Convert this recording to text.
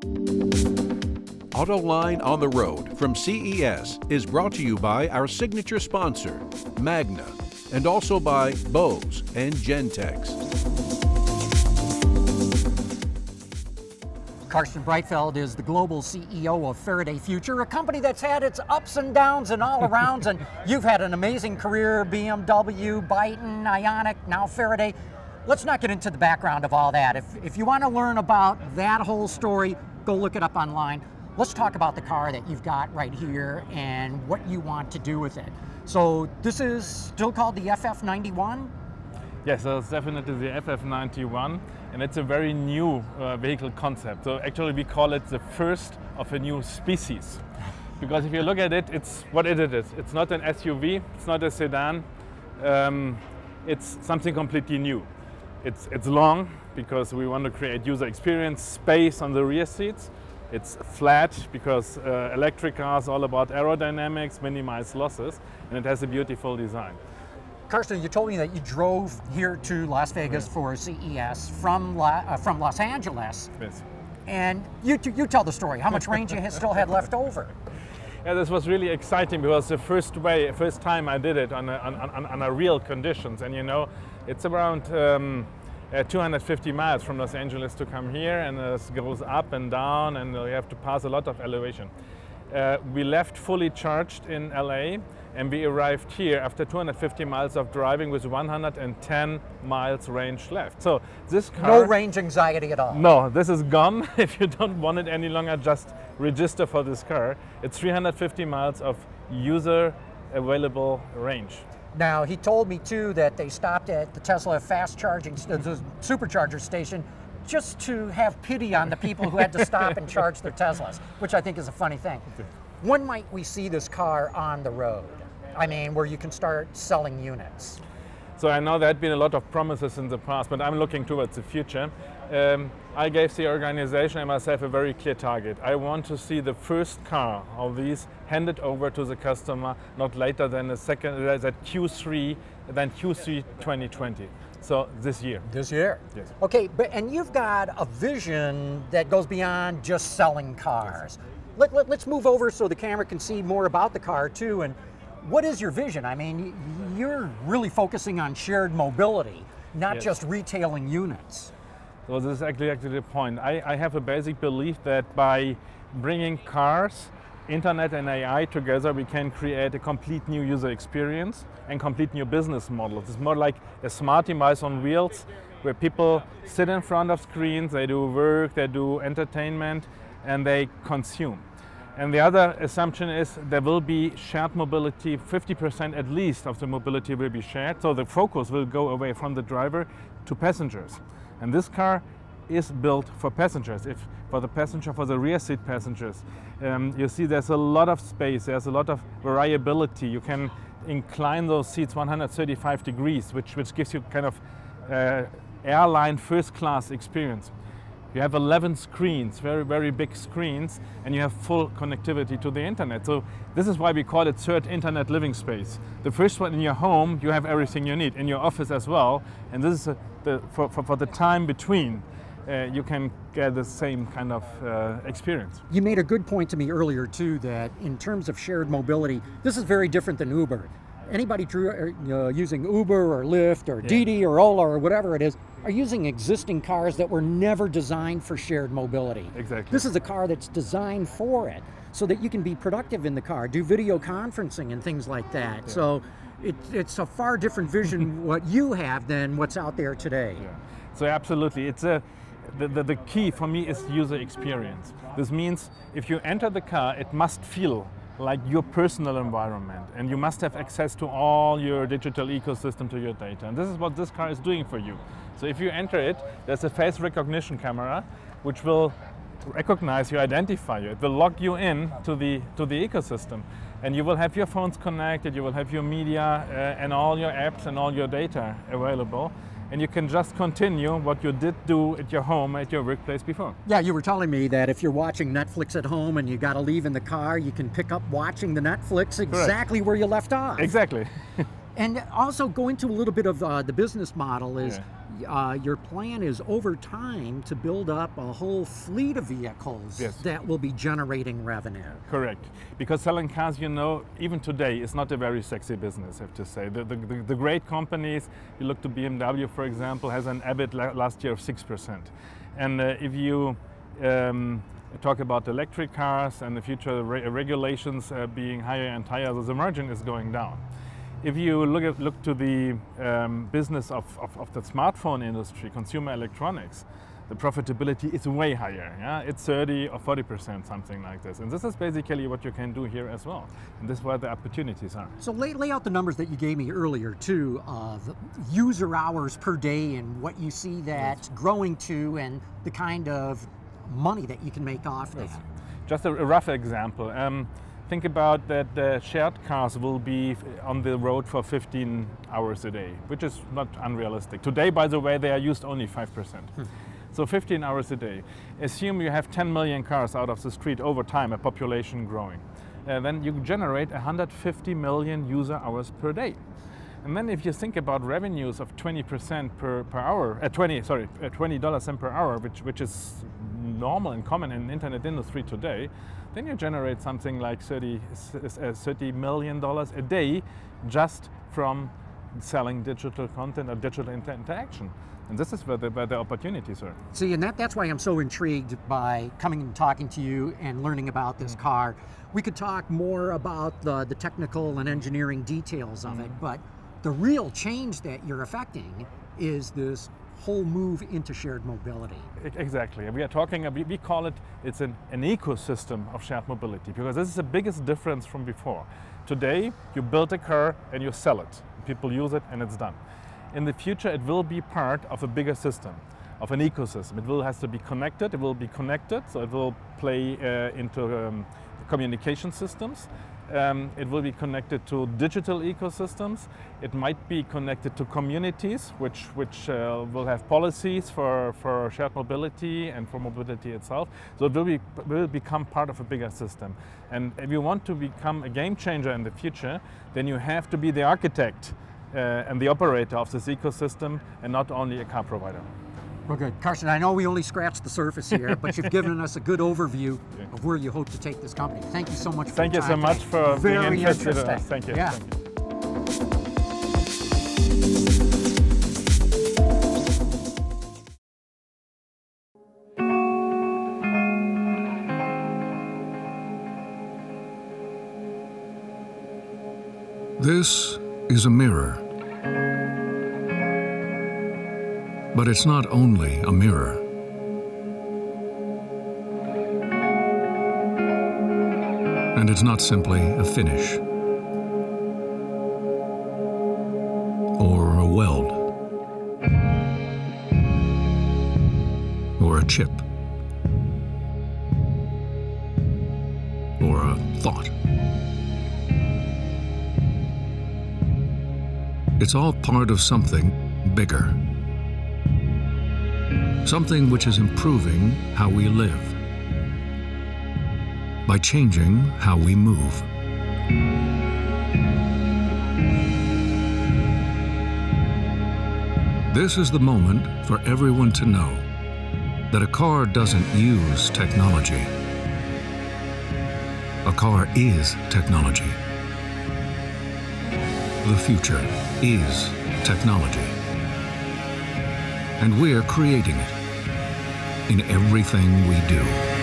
Autoline on the Road from CES is brought to you by our signature sponsor, Magna, and also by Bose and Gentex. Carsten Breitfeld is the global CEO of Faraday Future, a company that's had its ups and downs and all arounds, and you've had an amazing career, BMW, Byton, Ioniq, now Faraday. Let's not get into the background of all that. If you want to learn about that whole story, go look it up online. Let's talk about the car that you've got right here and what you want to do with it. So this is still called the FF91? Yes, so it's definitely the FF91, and it's a very new vehicle concept. So actually we call it the first of a new species. Because if you look at it, it's what it is. It's not an SUV, it's not a sedan, it's something completely new. It's long because we want to create user experience, space on the rear seats. It's flat because electric cars are all about aerodynamics, minimize losses, and it has a beautiful design. Carsten, you told me that you drove here to Las Vegas for CES from Los Angeles. Yes. And you tell the story, how much range you still had left over. Yeah, this was really exciting because the first time I did it on a real conditions, and you know, it's around 250 miles from Los Angeles to come here, and it goes up and down, and you have to pass a lot of elevation. We left fully charged in LA, and we arrived here after 250 miles of driving with 110 miles range left. So this car... No range anxiety at all. No, this is gone. If you don't want it any longer, just register for this car. It's 350 miles of user available range. Now, he told me too that they stopped at the Tesla fast charging, the supercharger station, just to have pity on the people who had to stop and charge their Teslas, which I think is a funny thing. When might we see this car on the road? I mean, where you can start selling units. So I know there had been a lot of promises in the past, but I'm looking towards the future. I gave the organization and myself a very clear target. I want to see the first car of these handed over to the customer not later than Q3 2020. So this year. This year? Yes. Okay, and you've got a vision that goes beyond just selling cars. Let's move over so the camera can see more about the car too. And what is your vision? I mean, you're really focusing on shared mobility, not just retailing units. So this is actually the point. I have a basic belief that by bringing cars, internet and AI together, we can create a complete new user experience and complete new business models. It's more like a smart device on wheels where people sit in front of screens, they do work, they do entertainment, and they consume. And the other assumption is there will be shared mobility, 50% at least of the mobility will be shared, so the focus will go away from the driver to passengers. And this car is built for passengers, for the rear seat passengers. You see there's a lot of space, there's a lot of variability. You can incline those seats 135 degrees, which gives you kind of airline first class experience. You have 11 screens, very, very big screens, and you have full connectivity to the internet. So this is why we call it third internet living space. The first one in your home, you have everything you need, in your office as well. And this is for the time between, you can get the same kind of experience. You made a good point to me earlier too, that in terms of shared mobility, this is very different than Uber. Anybody using Uber or Lyft or Didi or Ola or whatever it is, are using existing cars that were never designed for shared mobility. Exactly. This is a car that's designed for it, so that you can be productive in the car, do video conferencing and things like that. Yeah. So it's a far different vision what you have than what's out there today. Yeah. So absolutely, it's the key for me is user experience. This means if you enter the car, it must feel like your personal environment, and you must have access to all your digital ecosystem, to your data. And this is what this car is doing for you. So if you enter it, there's a face recognition camera which will recognize you, identify you. It will log you in to the ecosystem, and you will have your phones connected, you will have your media and all your apps and all your data available. And you can just continue what you did do at your home, at your workplace before. Yeah, you were telling me that if you're watching Netflix at home and you got to leave in the car, you can pick up watching the Netflix exactly where you left off. Exactly. And also go into a little bit of the business model is, your plan is over time to build up a whole fleet of vehicles that will be generating revenue. Correct. Because selling cars, you know, even today is not a very sexy business, I have to say. The great companies, you look to BMW, for example, has an EBIT last year of 6%. And if you talk about electric cars and the future regulations being higher and higher, the margin is going down. If you look to the business of the smartphone industry, consumer electronics, the profitability is way higher. Yeah? It's 30 or 40%, something like this. And this is basically what you can do here as well. And this is where the opportunities are. So lay out the numbers that you gave me earlier too, of user hours per day and what you see that's growing to and the kind of money that you can make off that. Just a rough example. Think about that the shared cars will be on the road for 15 hours a day, which is not unrealistic. Today, by the way, they are used only 5%. So 15 hours a day. Assume you have 10 million cars out of the street over time, a population growing. Then you generate 150 million user hours per day. And then if you think about revenues of 20% per hour, $20 per hour, which is normal and common in the internet industry today, then you generate something like $30 million a day just from selling digital content or digital interaction. And this is where the opportunities are. See, and that's why I'm so intrigued by coming and talking to you and learning about this car. We could talk more about the technical and engineering details of it, but the real change that you're affecting is this whole move into shared mobility. Exactly. We are talking, we call it's an ecosystem of shared mobility, because this is the biggest difference from before. Today, you build a car and you sell it. People use it and it's done. In the future, it will be part of a bigger system, of an ecosystem. Has to be connected, it will be connected, so it will play into communication systems. It will be connected to digital ecosystems. It might be connected to communities, which will have policies for shared mobility and for mobility itself. So it will become part of a bigger system. And if you want to become a game changer in the future, then you have to be the architect and the operator of this ecosystem, and not only a car provider. Well, good. Carsten, I know we only scratched the surface here, but you've given us a good overview of where you hope to take this company. Thank you so much for Thank you so much for being interested in us. Thank you. Yeah. Thank you. This is a mirror. But it's not only a mirror. And it's not simply a finish or a weld or a chip or a thought. It's all part of something bigger. Something which is improving how we live by changing how we move. This is the moment for everyone to know that a car doesn't use technology. A car is technology. The future is technology. And we're creating it in everything we do.